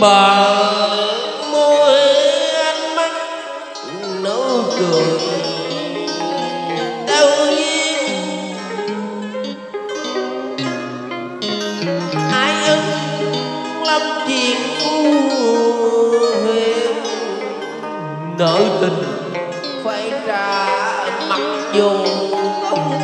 bờ môi ánh mắt nụ cười đâu duyên ai ân lâm chuyện huyền nợ tình phải trả mặc dù không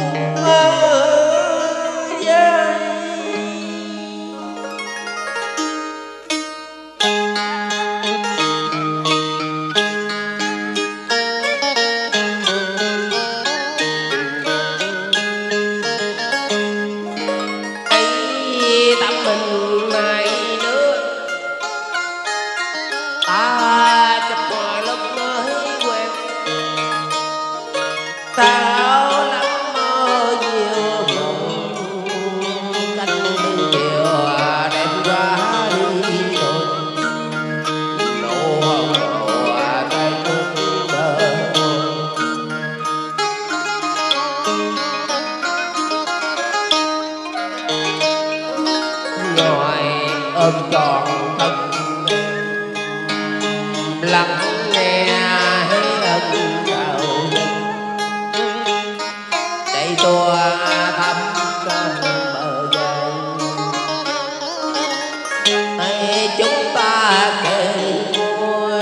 sao lắm mơ nhiều mộng cánh chiều đem ra đi rồi nụ hồng tay cũng bờ ngoài ôm tròn thân lắng nghe ân chào tua thăm trên bờ dây chúng ta kề môi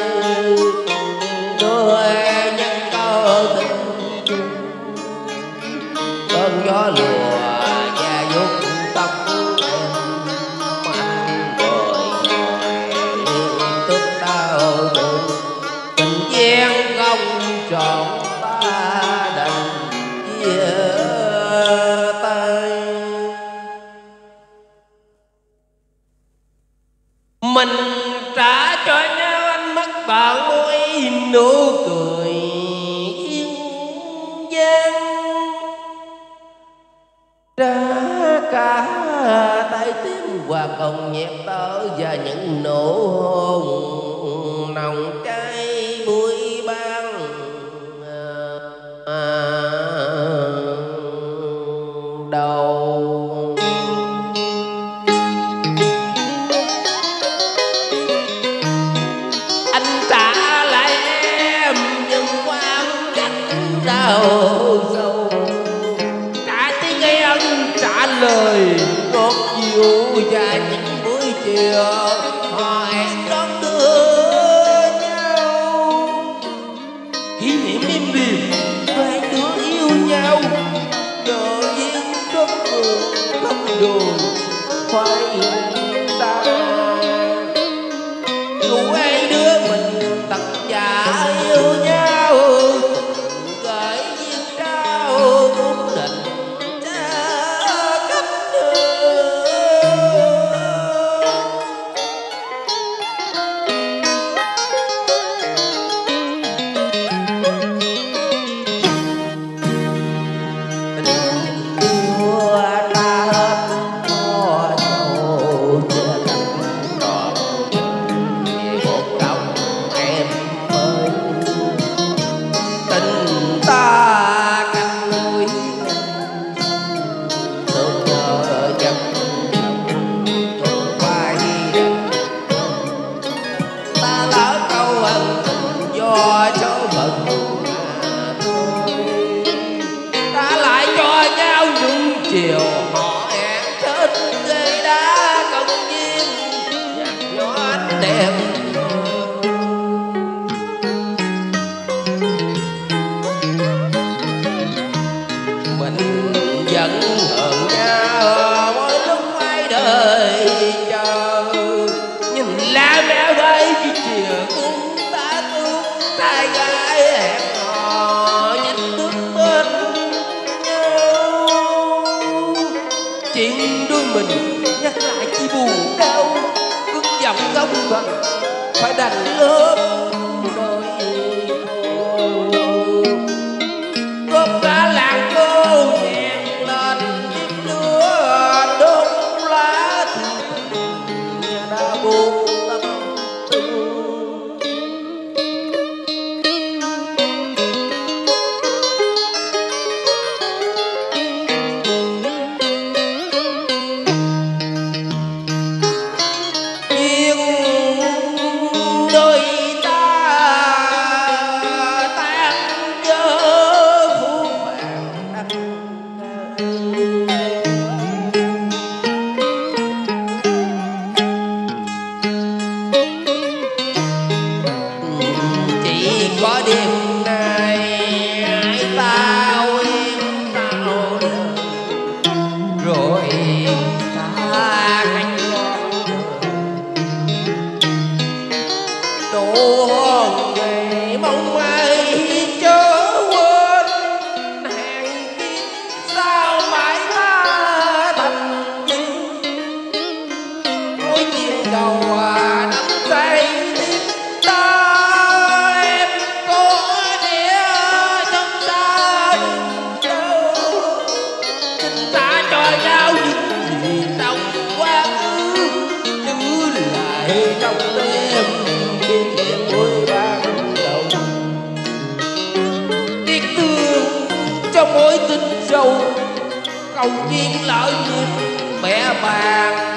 đôi nhân câu tình chung cơn gió lùa và vuốt tóc em anh rồi liên tức đau thương tình duyên không trọn ta đành mình trả cho nhau ánh mắt bạn môi nụ cười yên gian trả cả tay tim và còn nhẹ tơ và những nụ hôn nồng cháy buổi ban đầu anh trả lại em nhưng quan cảnh đau sâu trả tiếng gây ân trả lời ngọt dịu và những buổi chiều họ hẹn đón đưa nhau kỷ niệm êm đềm hai đứa yêu nhau nợ duyên khóc đường phải ta dù hai đứa mình tất cả yêu nhau gửi duyên trao ước định cha cách chiều họ hẹn trên ghế đá công viên nhạc gió ánh đèn mình vẫn hờn nhau mỗi lúc ai đời chờ nhìn lá méo đây khi chiều cũng ta thương trai gái hẹn hò nhìn bước bên chuyện đôi mình nhắc lại chi buồn đau cứng giọng góc gần phải đành lớp đôi góp cả làng cô hẹn lên chiếc lửa đốt lá thương đã buồn tâm tư Chỉ có đêm nay hai ta quên tao rồi ta cánh đủ ngày mong ai chớ quên hàng kiếp sao mãi ta thành duyên mối chiều đầu đắm say ta em có đĩa trong ta chờ tình ta cho nhau những gì trong quá khứ giữ lại trong đêm kỷ niệm vui ban đầu tiếc thương cho mối tình sâu cầu duyên lỡ dịp bẻ bàng